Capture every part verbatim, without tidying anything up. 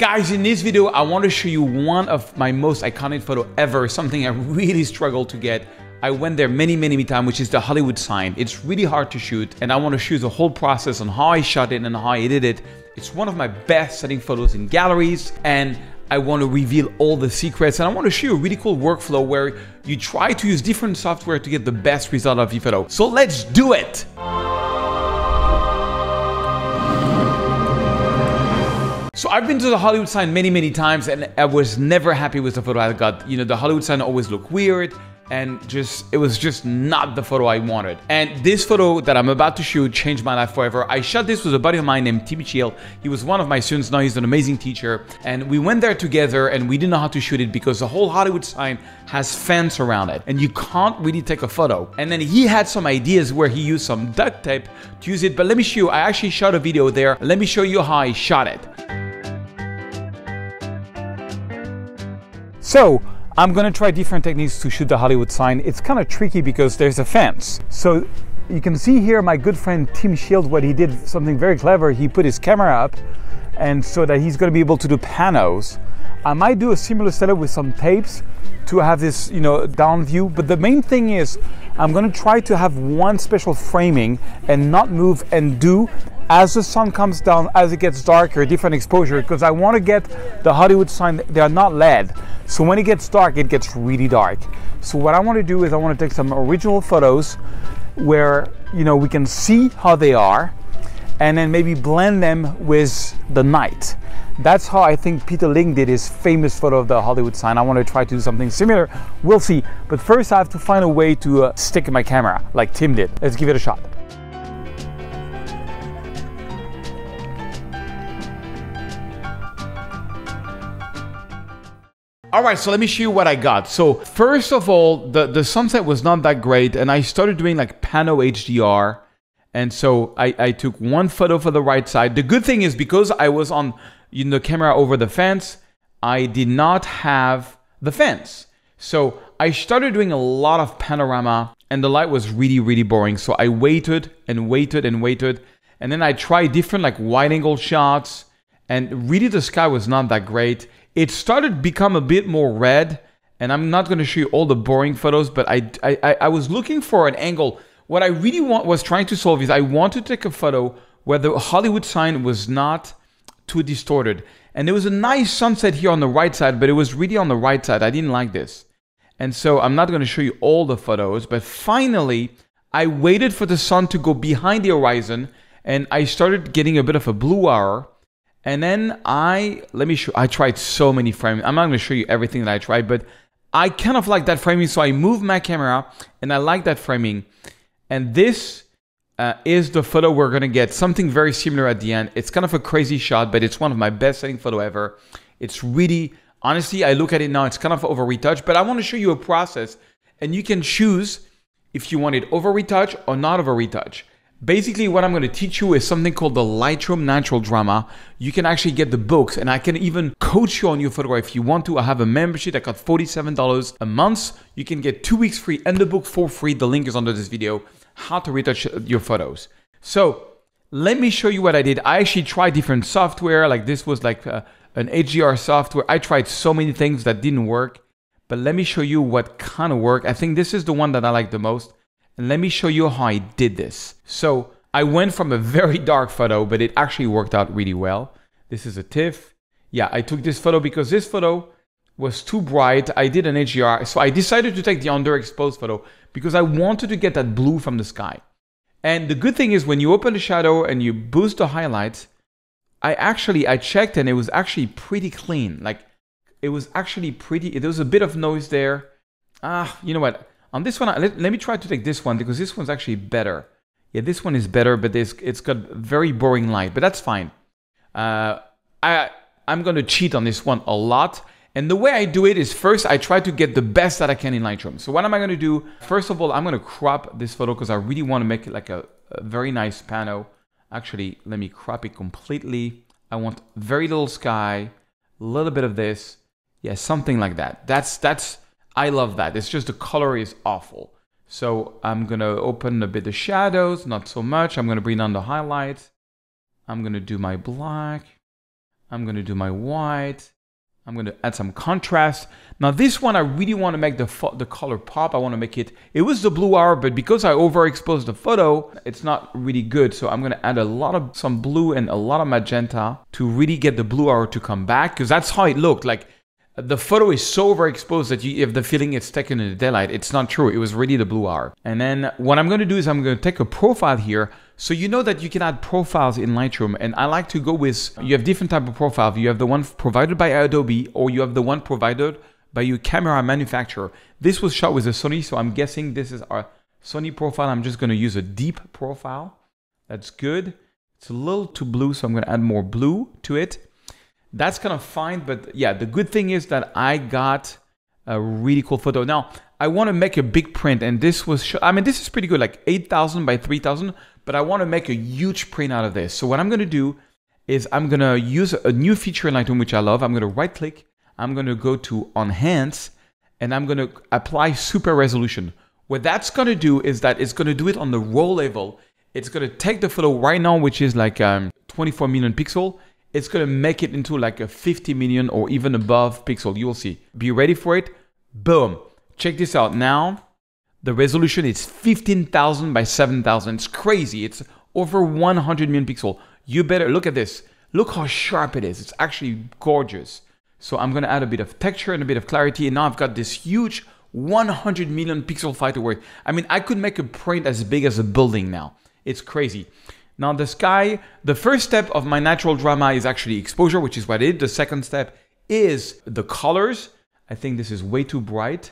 Guys, in this video, I want to show you one of my most iconic photo ever, something I really struggled to get. I went there many, many, many times, which is the Hollywood sign. It's really hard to shoot, and I want to show you the whole process on how I shot it and how I did it. It's one of my best setting photos in galleries, and I want to reveal all the secrets, and I want to show you a really cool workflow where you try to use different software to get the best result of your photo. So let's do it! So I've been to the Hollywood sign many, many times, and I was never happy with the photo I got. You know, the Hollywood sign always looked weird, and just it was just not the photo I wanted. And this photo that I'm about to shoot changed my life forever. I shot this with a buddy of mine named Tim Shield. He was one of my students. Now he's an amazing teacher, and we went there together, and we didn't know how to shoot it because the whole Hollywood sign has fence around it, and you can't really take a photo. And then he had some ideas where he used some duct tape to use it, but let me show you. I actually shot a video there. Let me show you how I shot it. So I'm gonna try different techniques to shoot the Hollywood sign. It's kind of tricky because there's a fence. So you can see here my good friend Tim Shield, what he did, something very clever. He put his camera up, and so that he's gonna be able to do panos. I might do a similar setup with some tapes to have this, you know, down view. But the main thing is I'm gonna try to have one special framing and not move and do as the sun comes down, as it gets darker, different exposure, because I want to get the Hollywood sign, they are not L E D. So when it gets dark, it gets really dark. So what I want to do is I want to take some original photos where, you know, we can see how they are, and then maybe blend them with the night. That's how I think Peter Ling did his famous photo of the Hollywood sign. I want to try to do something similar. We'll see. But first I have to find a way to uh, stick my camera like Tim did. Let's give it a shot. All right, so let me show you what I got. So first of all, the, the sunset was not that great, and I started doing like pano H D R. And so I, I took one photo for the right side. The good thing is because I was on, you know, the camera over the fence, I did not have the fence. So I started doing a lot of panorama, and the light was really, really boring. So I waited and waited and waited. And then I tried different like wide angle shots, and really the sky was not that great. It started to become a bit more red, and I'm not going to show you all the boring photos, but I, I, I was looking for an angle. What I really want was trying to solve is I want to take a photo where the Hollywood sign was not too distorted. And there was a nice sunset here on the right side, but it was really on the right side. I didn't like this. And so I'm not going to show you all the photos, but finally I waited for the sun to go behind the horizon, and I started getting a bit of a blue hour. And then I, let me show, I tried so many framing. I'm not gonna show you everything that I tried, but I kind of like that framing. So I moved my camera and I like that framing. And this uh, is the photo we're gonna get, something very similar at the end. It's kind of a crazy shot, but it's one of my best setting photo ever. It's really, honestly, I look at it now, it's kind of over retouch, but I wanna show you a process, and you can choose if you want it over retouch or not over retouch. Basically, what I'm going to teach you is something called the Lightroom Natural Drama. You can actually get the books, and I can even coach you on your photography if you want to. I have a membership that costs forty-seven dollars a month. You can get two weeks free and the book for free. The link is under this video, how to retouch your photos. So let me show you what I did. I actually tried different software. Like this was like a, an H D R software. I tried so many things that didn't work, but let me show you what kind of worked. I think this is the one that I like the most. And let me show you how I did this. So I went from a very dark photo, but it actually worked out really well. This is a TIFF. Yeah, I took this photo because this photo was too bright. I did an H D R. So I decided to take the underexposed photo because I wanted to get that blue from the sky. And the good thing is when you open the shadow and you boost the highlights, I actually, I checked and it was actually pretty clean. Like it was actually pretty, there was a bit of noise there. Ah, you know what? On this one, let, let me try to take this one because this one's actually better. Yeah, this one is better, but it's, it's got very boring light, but that's fine. Uh, I, I'm going to cheat on this one a lot. And the way I do it is first, I try to get the best that I can in Lightroom. So what am I going to do? First of all, I'm going to crop this photo because I really want to make it like a, a very nice pano. Actually, let me crop it completely. I want very little sky, a little bit of this. Yeah, something like that. That's, that's, I love that. It's just the color is awful. So I'm going to open a bit of shadows, not so much. I'm going to bring down the highlights. I'm going to do my black. I'm going to do my white. I'm going to add some contrast. Now this one, I really want to make the, the color pop. I want to make it, it was the blue hour, but because I overexposed the photo, it's not really good. So I'm going to add a lot of, some blue and a lot of magenta to really get the blue hour to come back. Because that's how it looked. Like the photo is so overexposed that you have the feeling it's taken in the daylight. It's not true. It was really the blue hour. And then what I'm going to do is I'm going to take a profile here. So you know that you can add profiles in Lightroom, and I like to go with, you have different type of profiles. You have the one provided by Adobe, or you have the one provided by your camera manufacturer. This was shot with a Sony, so I'm guessing this is our Sony profile. I'm just going to use a deep profile. That's good. It's a little too blue, so I'm going to add more blue to it. That's kind of fine, but yeah, the good thing is that I got a really cool photo. Now, I want to make a big print, and this was, sh I mean, this is pretty good, like eight thousand by three thousand, but I want to make a huge print out of this. So what I'm going to do is I'm going to use a new feature in Lightroom, which I love. I'm going to right click, I'm going to go to Enhance, and I'm going to apply super resolution. What that's going to do is that it's going to do it on the raw level. It's going to take the photo right now, which is like um, twenty-four million pixel. It's going to make it into like a fifty million or even above pixel. You will see. Be ready for it. Boom. Check this out. Now, the resolution is fifteen thousand by seven thousand. It's crazy. It's over one hundred million pixel. You better look at this. Look how sharp it is. It's actually gorgeous. So I'm going to add a bit of texture and a bit of clarity. And now I've got this huge one hundred million pixel file to work. I mean, I could make a print as big as a building now. It's crazy. Now the sky, the first step of my natural drama is actually exposure, which is what I did. The second step is the colors. I think this is way too bright.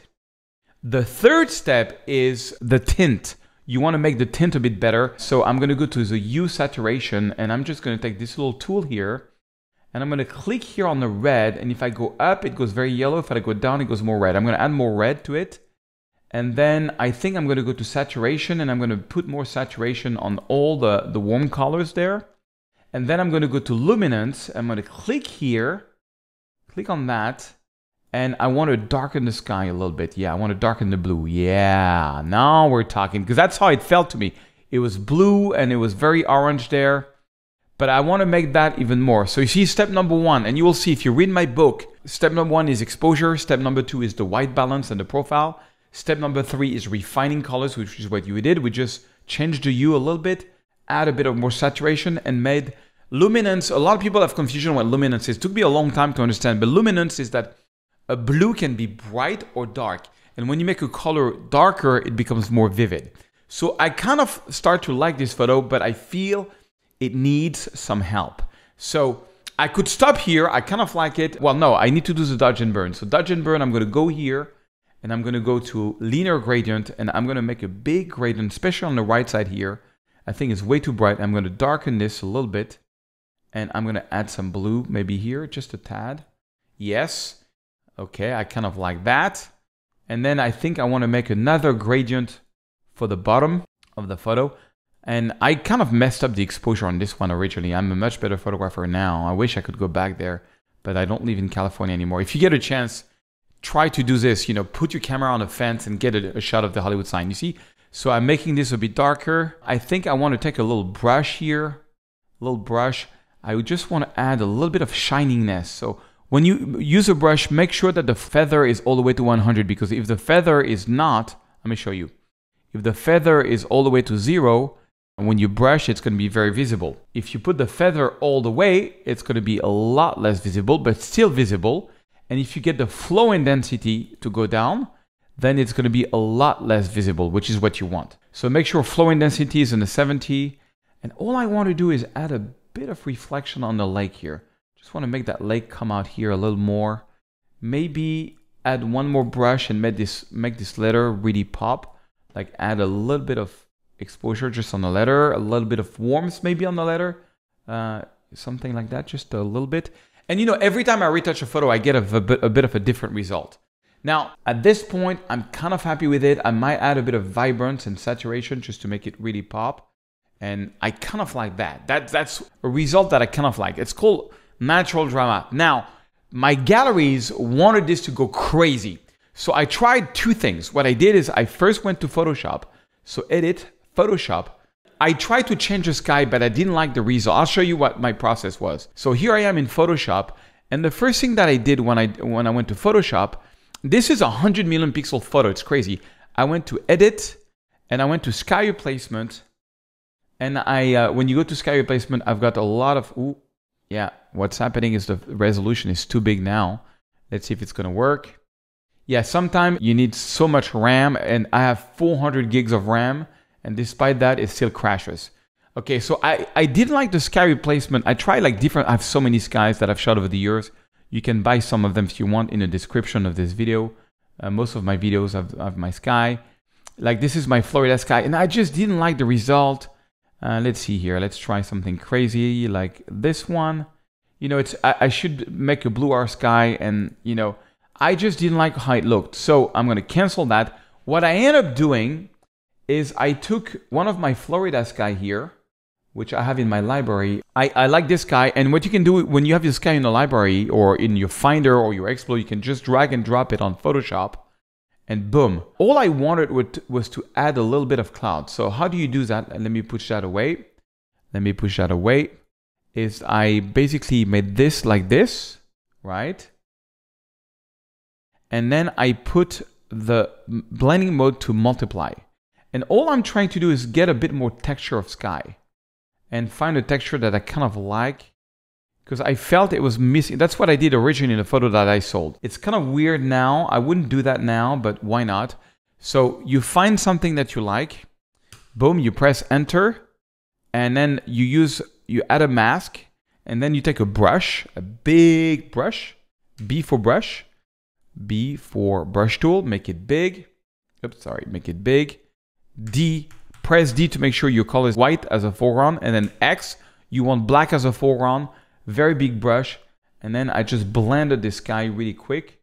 The third step is the tint. You want to make the tint a bit better. So I'm going to go to the hue saturation, and I'm just going to take this little tool here, and I'm going to click here on the red. And if I go up, it goes very yellow. If I go down, it goes more red. I'm going to add more red to it. And then I think I'm going to go to saturation, and I'm going to put more saturation on all the, the warm colors there. And then I'm going to go to luminance. I'm going to click here, click on that. And I want to darken the sky a little bit. Yeah, I want to darken the blue. Yeah, now we're talking, because that's how it felt to me. It was blue and it was very orange there. But I want to make that even more. So you see step number one, and you will see if you read my book, step number one is exposure. Step number two is the white balance and the profile. Step number three is refining colors, which is what you did. We just changed the hue a little bit, add a bit of more saturation, and made luminance. A lot of people have confusion on what luminance is. It took me a long time to understand, but luminance is that a blue can be bright or dark. And when you make a color darker, it becomes more vivid. So I kind of start to like this photo, but I feel it needs some help. So I could stop here. I kind of like it. Well, no, I need to do the dodge and burn. So dodge and burn, I'm going to go here, and I'm going to go to linear gradient, and I'm going to make a big gradient, especially on the right side here. I think it's way too bright. I'm going to darken this a little bit, and I'm going to add some blue maybe here, just a tad. Yes. Okay, I kind of like that. And then I think I want to make another gradient for the bottom of the photo. And I kind of messed up the exposure on this one originally. I'm a much better photographer now. I wish I could go back there, but I don't live in California anymore. If you get a chance, try to do this, you know, put your camera on a fence and get a, a shot of the Hollywood sign, you see? So I'm making this a bit darker. I think I want to take a little brush here, a little brush. I would just want to add a little bit of shininess. So when you use a brush, make sure that the feather is all the way to one hundred, because if the feather is not, let me show you. If the feather is all the way to zero, and when you brush, it's going to be very visible. If you put the feather all the way, it's going to be a lot less visible, but still visible. And if you get the flow intensity to go down, then it's going to be a lot less visible, which is what you want. So make sure flow intensity is in the seventy. And all I want to do is add a bit of reflection on the lake here. Just want to make that lake come out here a little more. Maybe add one more brush and make this, make this letter really pop. Like add a little bit of exposure just on the letter, a little bit of warmth maybe on the letter, uh, something like that, just a little bit. And you know, every time I retouch a photo, I get a, a, bit, a bit of a different result. Now, at this point, I'm kind of happy with it. I might add a bit of vibrance and saturation just to make it really pop. And I kind of like that. that that's a result that I kind of like. It's called natural drama. Now, my galleries wanted this to go crazy. So I tried two things. What I did is I first went to Photoshop. So edit, Photoshop. I tried to change the sky, but I didn't like the result. I'll show you what my process was. So here I am in Photoshop. And the first thing that I did when I, when I went to Photoshop, this is a one hundred million pixel photo. It's crazy. I went to Edit, and I went to Sky Replacement. And I, uh, when you go to Sky Replacement, I've got a lot of, ooh, yeah, what's happening is the resolution is too big now. Let's see if it's gonna work. Yeah, sometimes you need so much RAM, and I have four hundred gigs of RAM, and despite that, it still crashes. Okay, so I, I didn't like the sky replacement. I tried like different, I have so many skies that I've shot over the years. You can buy some of them if you want in the description of this video. Uh, most of my videos have, have my sky. Like this is my Florida sky, and I just didn't like the result. Uh, let's see here, let's try something crazy like this one. You know, it's I, I should make a blue hour sky, and you know, I just didn't like how it looked. So I'm gonna cancel that. What I ended up doing is I took one of my Florida sky here, which I have in my library. I, I like this sky, and what you can do when you have your sky in the library or in your Finder or your Explorer, you can just drag and drop it on Photoshop, and boom. All I wanted was to add a little bit of cloud. So how do you do that? Let me push that away. Let me push that away. Is I basically made this like this, right? And then I put the blending mode to multiply. And all I'm trying to do is get a bit more texture of sky and find a texture that I kind of like, because I felt it was missing. That's what I did originally in the photo that I sold. It's kind of weird now. I wouldn't do that now, but why not? So you find something that you like, boom, you press enter, and then you use, you add a mask, and then you take a brush, a big brush, B for brush, B for brush tool, make it big. Oops, sorry, make it big. D, press D to make sure your color is white as a foreground, and then X, you want black as a foreground, very big brush, and then I just blended the sky really quick.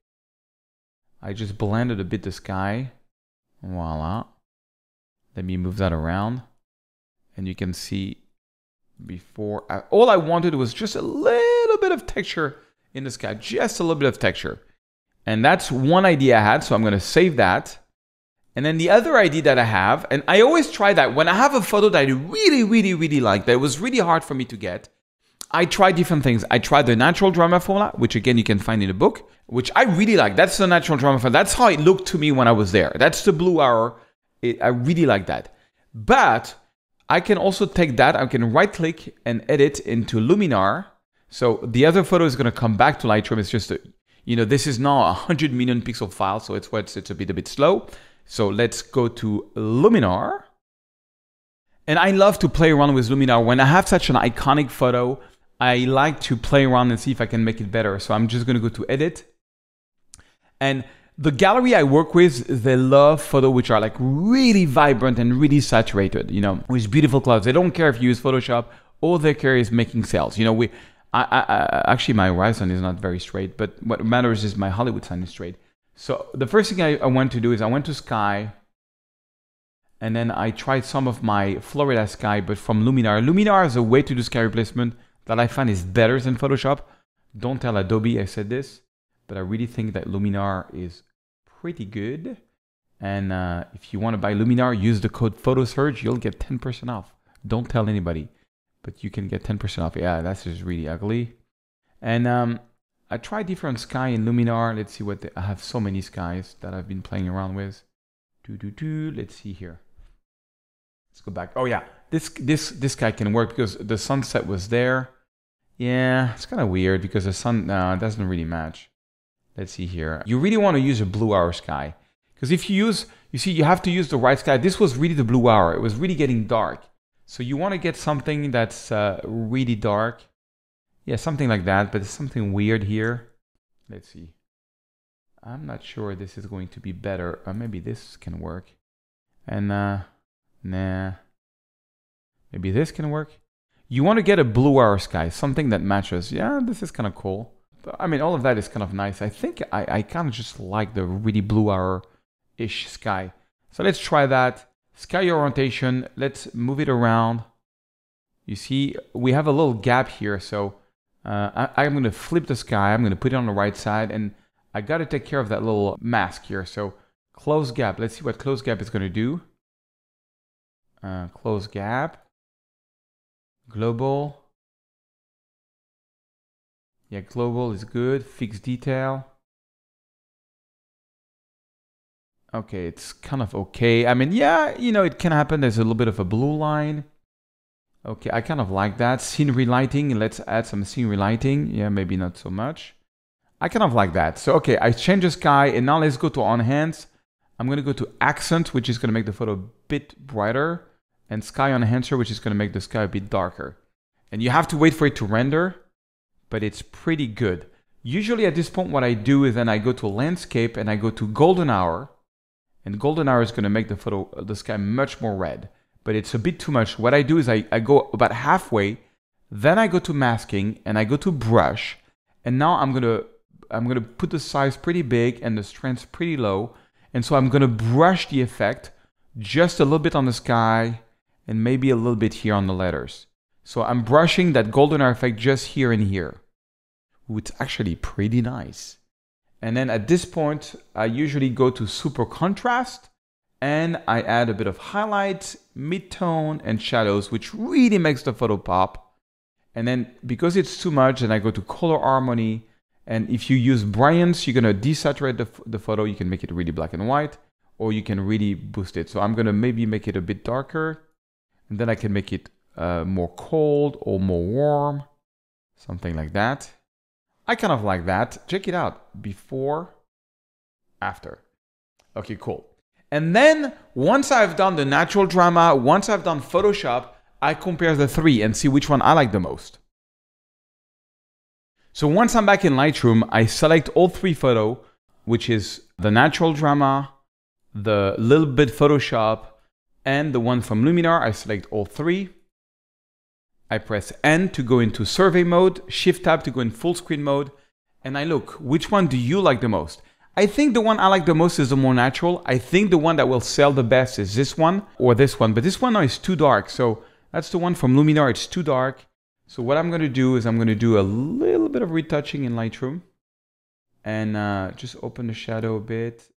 I just blended a bit the sky. Voila. Let me move that around, and you can see before, I, all I wanted was just a little bit of texture in the sky, just a little bit of texture. And that's one idea I had, so I'm gonna save that. And then the other idea that I have, and I always try that, when I have a photo that I really, really, really like, that was really hard for me to get, I try different things. I tried the natural drama formula, which again, you can find in the book, which I really like. That's the natural drama formula. That's how it looked to me when I was there. That's the blue hour. It, I really like that. But I can also take that, I can right click and edit into Luminar. So the other photo is gonna come back to Lightroom. It's just, a, you know, this is now a one hundred million pixel file, so it's, it's, it's a bit, a bit slow. So let's go to Luminar. And I love to play around with Luminar. When I have such an iconic photo, I like to play around and see if I can make it better. So I'm just gonna go to Edit. And the gallery I work with, they love photos which are like really vibrant and really saturated, you know, with beautiful colors. They don't care if you use Photoshop. All they care is making sales. You know, we, I, I, I actually my horizon is not very straight, but what matters is my Hollywood sign is straight. So the first thing I, I went to do is I went to Sky, and then I tried some of my Florida sky, but from Luminar. Luminar is a way to do sky replacement that I find is better than Photoshop. Don't tell Adobe I said this, but I really think that Luminar is pretty good. And uh, if you want to buy Luminar, use the code PhotoSurge, you'll get ten percent off. Don't tell anybody, but you can get ten percent off. Yeah, that's just really ugly. And um, I tried different sky in Luminar. Let's see what they, I have so many skies that I've been playing around with. Do do do. Let's see here. Let's go back. Oh yeah, this this this sky can work because the sunset was there. Yeah, it's kind of weird because the sun no, it doesn't really match. Let's see here. You really want to use a blue hour sky because if you use, you see, you have to use the right sky. This was really the blue hour. It was really getting dark. So you want to get something that's uh, really dark. Yeah, something like that, but it's something weird here. Let's see. I'm not sure this is going to be better. Or maybe this can work. And, uh, nah. Maybe this can work. You want to get a blue hour sky, something that matches. Yeah, this is kind of cool. But, I mean, all of that is kind of nice. I think I, I kind of just like the really blue hour-ish sky. So let's try that. Sky orientation. Let's move it around. You see, we have a little gap here, so... Uh, I, I'm going to flip the sky. I'm going to put it on the right side, and I got to take care of that little mask here. So close gap. Let's see what close gap is going to do. Uh, close gap. Global. Yeah, global is good. Fixed detail. Okay, it's kind of okay. I mean, yeah, you know, it can happen. There's a little bit of a blue line. Okay, I kind of like that. Scenery lighting. Let's add some scenery lighting. Yeah, maybe not so much. I kind of like that. So, okay, I change the sky, and now let's go to enhance. I'm going to go to accent, which is going to make the photo a bit brighter, and sky enhancer, which is going to make the sky a bit darker. And you have to wait for it to render, but it's pretty good. Usually at this point, what I do is then I go to landscape and I go to golden hour, and golden hour is going to make the photo, the sky much more red, but it's a bit too much. What I do is I, I go about halfway, then I go to masking and I go to brush, and now I'm going to I'm going to put the size pretty big and the strength pretty low. And so I'm going to brush the effect just a little bit on the sky and maybe a little bit here on the letters. So I'm brushing that golden hour effect just here and here. Ooh, it's actually pretty nice. And then at this point, I usually go to super contrast and I add a bit of highlights, mid-tone and shadows, which really makes the photo pop. And then because it's too much, then I go to color harmony. And if you use brilliance, you're going to desaturate the, the photo. You can make it really black and white, or you can really boost it. So I'm going to maybe make it a bit darker, and then I can make it uh, more cold or more warm, something like that. I kind of like that. Check it out. Before, after. Okay, cool. And then once I've done the natural drama, once I've done Photoshop, I compare the three and see which one I like the most. So once I'm back in Lightroom, I select all three photos, which is the natural drama, the little bit Photoshop, and the one from Luminar. I select all three. I press N to go into survey mode, Shift Tab to go in full screen mode, and I look, which one do you like the most? I think the one I like the most is the more natural. I think the one that will sell the best is this one or this one, but this one now is too dark. So that's the one from Luminar, it's too dark. So what I'm going to do is I'm going to do a little bit of retouching in Lightroom and uh, just open the shadow a bit.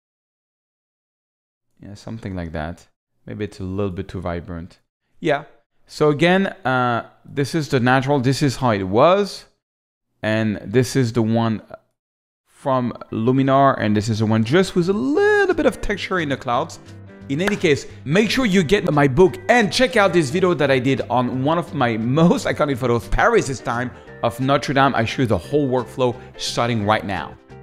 Yeah, something like that. Maybe it's a little bit too vibrant. Yeah. So again, uh, this is the natural. This is how it was. And this is the one from Luminar. And this is the one just with a little bit of texture in the clouds. In any case, make sure you get my book and check out this video that I did on one of my most iconic photos, Paris this time, of Notre Dame. I show you the whole workflow starting right now.